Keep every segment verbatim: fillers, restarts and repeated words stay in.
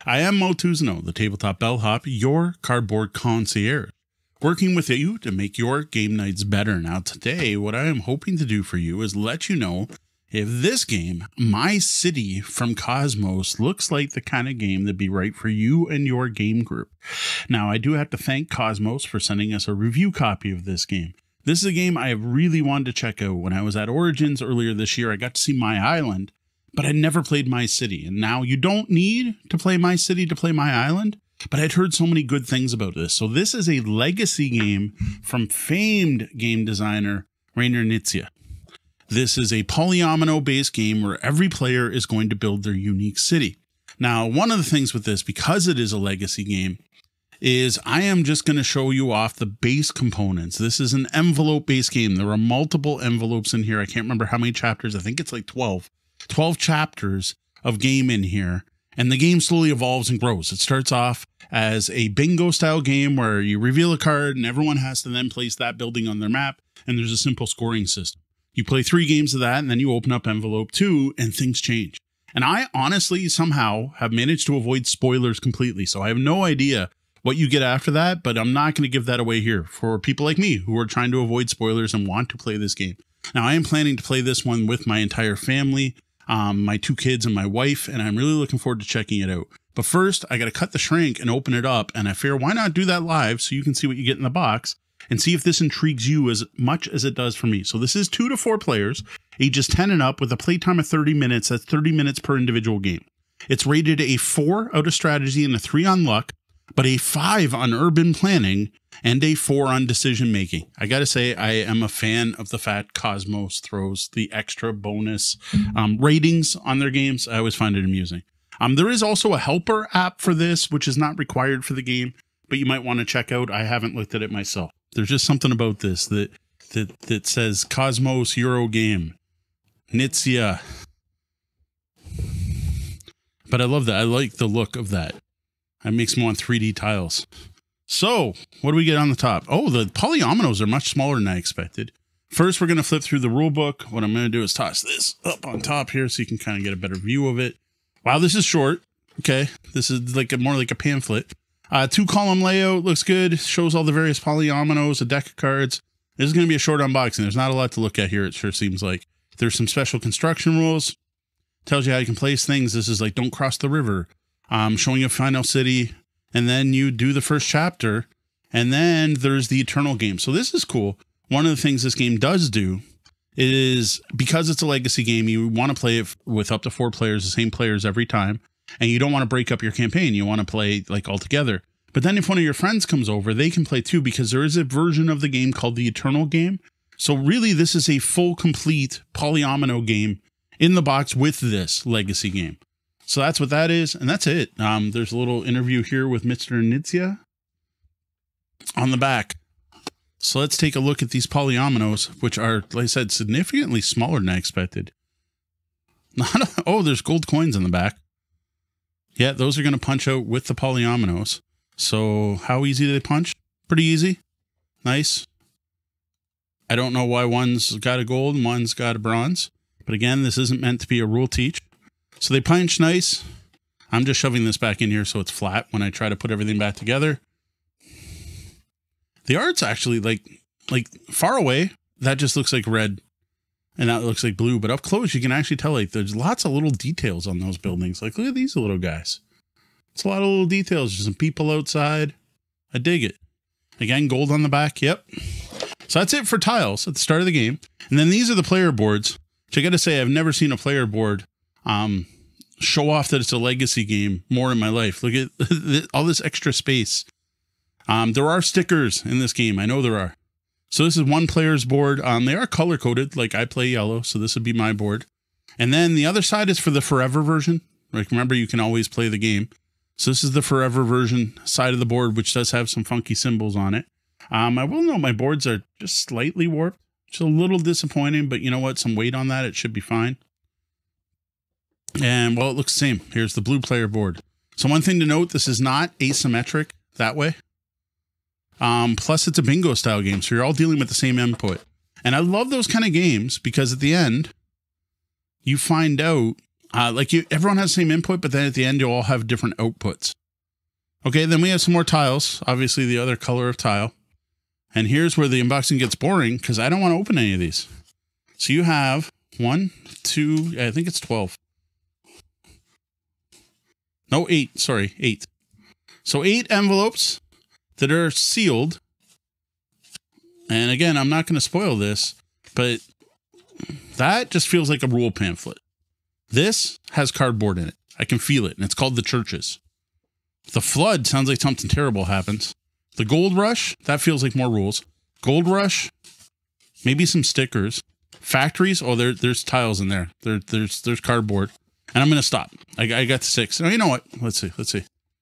I am Mo Tuzano, the Tabletop Bellhop, your cardboard concierge, working with you to make your game nights better. Now today, what I am hoping to do for you is let you know if this game, My City from KOSMOS, looks like the kind of game that'd be right for you and your game group. Now, I do have to thank KOSMOS for sending us a review copy of this game. This is a game I have really wanted to check out. When I was at Origins earlier this year, I got to see My Island, but I never played My City. And now you don't need to play My City to play My Island, but I'd heard so many good things about this. So this is a legacy game from famed game designer Reiner Knizia. This is a polyomino-based game where every player is going to build their unique city. Now, one of the things with this, because it is a legacy game, is I am just going to show you off the base components. This is an envelope-based game. There are multiple envelopes in here. I can't remember how many chapters. I think it's like twelve. twelve chapters of game in here. And the game slowly evolves and grows. It starts off as a bingo-style game where you reveal a card and everyone has to then place that building on their map. And there's a simple scoring system. You play three games of that, and then you open up envelope two, and things change. And I honestly somehow have managed to avoid spoilers completely, so I have no idea what you get after that, but I'm not going to give that away here for people like me who are trying to avoid spoilers and want to play this game. Now, I am planning to play this one with my entire family, um, my two kids and my wife, and I'm really looking forward to checking it out. But first, I got to cut the shrink and open it up, and I figure why not do that live so you can see what you get in the box, and see if this intrigues you as much as it does for me. So this is two to four players, ages ten and up, with a playtime of thirty minutes. That's thirty minutes per individual game. It's rated a four out of strategy and a three on luck, but a five on urban planning and a four on decision making. I got to say, I am a fan of the fact KOSMOS throws the extra bonus um, ratings on their games. I always find it amusing. Um, there is also a helper app for this, which is not required for the game, but you might want to check out. I haven't looked at it myself. There's just something about this that that that says KOSMOS Euro game, Knizia. But I love that. I like the look of that. It makes me want three D tiles. So what do we get on the top? Oh, the polyominoes are much smaller than I expected. First, we're going to flip through the rule book. What I'm going to do is toss this up on top here so you can kind of get a better view of it. Wow, this is short. Okay, this is like a more like a pamphlet. Uh, two column layout looks good. Shows all the various polyominoes, a deck of cards. This is going to be a short unboxing. There's not a lot to look at here. It sure seems like there's some special construction rules. Tells you how you can place things. This is like don't cross the river. Um, showing you a final city. And then you do the first chapter. And then there's the eternal game. So this is cool. One of the things this game does do is because it's a legacy game, you want to play it with up to four players, the same players every time. And you don't want to break up your campaign. You want to play like all together. But then if one of your friends comes over, they can play too, because there is a version of the game called the Eternal Game. So really, this is a full, complete polyomino game in the box with this legacy game. So that's what that is. And that's it. Um, there's a little interview here with Mister Knizia on the back. So let's take a look at these polyominoes, which are, like I said, significantly smaller than I expected. Not a, oh, there's gold coins in the back. Yeah, those are going to punch out with the polyominoes. So how easy do they punch? Pretty easy. Nice. I don't know why one's got a gold and one's got a bronze. But again, this isn't meant to be a rule teach. So they punch nice. I'm just shoving this back in here so it's flat when I try to put everything back together. The art's actually like, like far away, that just looks like red. And that looks like blue, but up close, you can actually tell like there's lots of little details on those buildings. Like, look at these little guys. It's a lot of little details. There's some people outside. I dig it. Again, gold on the back. Yep. So that's it for tiles at the start of the game. And then these are the player boards, which I got to say, I've never seen a player board um, show off that it's a legacy game more in my life. Look at all this extra space. Um, there are stickers in this game. I know there are. So this is one player's board. Um, they are color coded, like I play yellow, so this would be my board. And then the other side is for the forever version. Like remember, you can always play the game. So this is the forever version side of the board, which does have some funky symbols on it. Um, I will note my boards are just slightly warped. It's a little disappointing, but you know what? Some weight on that, it should be fine. And well, it looks the same. Here's the blue player board. So one thing to note, this is not asymmetric that way. Um, plus it's a bingo style game, so you're all dealing with the same input. And I love those kind of games because at the end, you find out Uh, like you, everyone has the same input, but then at the end, you all have different outputs. Okay, then we have some more tiles. Obviously, the other color of tile. And here's where the unboxing gets boring because I don't want to open any of these. So you have one, two, I think it's twelve. No, eight. Sorry, eight. So eight envelopes that are sealed. And again, I'm not going to spoil this, but that just feels like a rule pamphlet. This has cardboard in it. I can feel it, and it's called The Churches. The Flood sounds like something terrible happens. The Gold Rush, that feels like more rules. Gold Rush, maybe some stickers. Factories, oh, there, there's tiles in there. There, there's, there's cardboard. And I'm going to stop. I, I got six. Oh, you know what? Let's see. Let's see.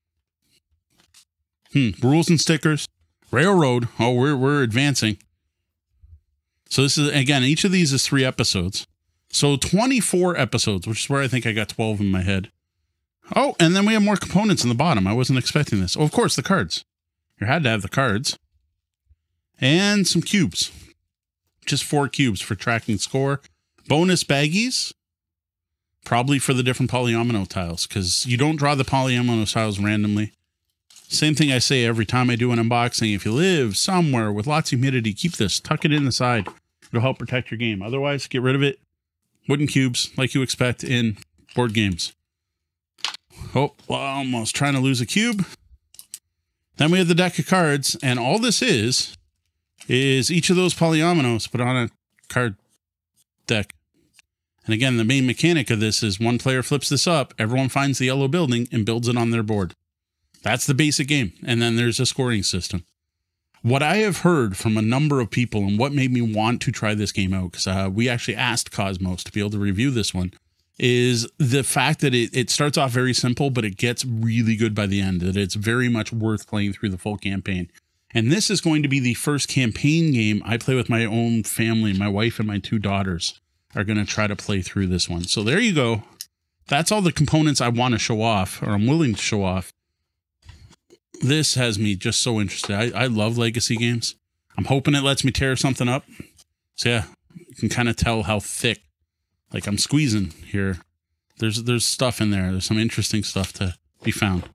Hmm. Rules and stickers. Railroad. Oh, we're, we're advancing. So this is, again, each of these is three episodes. So twenty-four episodes, which is where I think I got twelve in my head. Oh, and then we have more components in the bottom. I wasn't expecting this. Oh, of course, the cards. You had to have the cards. And some cubes. Just four cubes for tracking score. Bonus baggies. Probably for the different polyomino tiles, because you don't draw the polyomino tiles randomly. Same thing I say every time I do an unboxing. If you live somewhere with lots of humidity, keep this. Tuck it in the side. It'll help protect your game. Otherwise, get rid of it. Wooden cubes, like you expect in board games. Oh, well, almost trying to lose a cube. Then we have the deck of cards, and all this is, is each of those polyominoes put on a card deck. And again, the main mechanic of this is one player flips this up, everyone finds the yellow building and builds it on their board. That's the basic game. And then there's a scoring system. What I have heard from a number of people and what made me want to try this game out, because uh, we actually asked KOSMOS to be able to review this one, is the fact that it, it starts off very simple, but it gets really good by the end, that it's very much worth playing through the full campaign. And this is going to be the first campaign game I play with my own family. My wife and my two daughters are going to try to play through this one. So there you go. That's all the components I want to show off, or I'm willing to show off. This has me just so interested. I, I love legacy games. I'm hoping it lets me tear something up. So yeah, you can kind of tell how thick, like I'm squeezing here. There's, there's stuff in there. There's some interesting stuff to be found.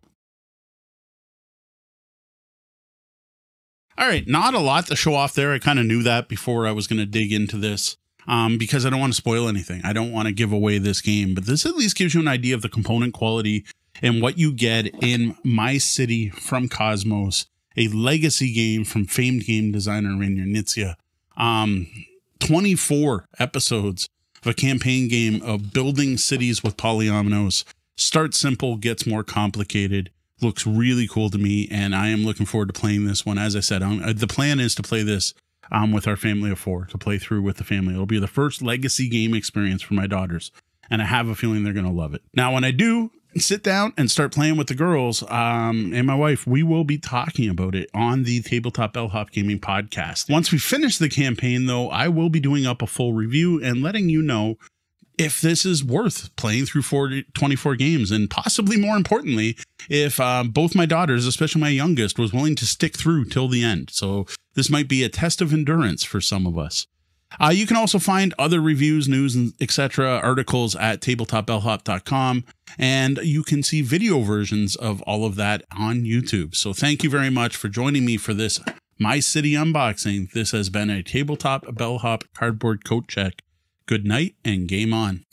All right, not a lot to show off there. I kind of knew that before I was going to dig into this. Um, because I don't want to spoil anything. I don't want to give away this game, but this at least gives you an idea of the component quality and what you get in My City from KOSMOS, a legacy game from famed game designer Reiner Knizia. Um, twenty-four episodes of a campaign game of building cities with polyominoes. Starts simple, gets more complicated. Looks really cool to me, and I am looking forward to playing this one. As I said, um, the plan is to play this Um, with our family of four, to play through with the family. It'll be the first legacy game experience for my daughters, and I have a feeling they're going to love it. Now, when I do sit down and start playing with the girls um, and my wife, we will be talking about it on the Tabletop Bellhop Gaming podcast. Once we finish the campaign, though, I will be doing up a full review and letting you know if this is worth playing through forty, twenty-four games, and possibly more importantly, if uh, both my daughters, especially my youngest, was willing to stick through till the end. So this might be a test of endurance for some of us. Uh, you can also find other reviews, news, and et cetera articles at tabletop bellhop dot com, and you can see video versions of all of that on YouTube. So thank you very much for joining me for this My City unboxing. This has been a Tabletop Bellhop cardboard coat check. Good night and game on.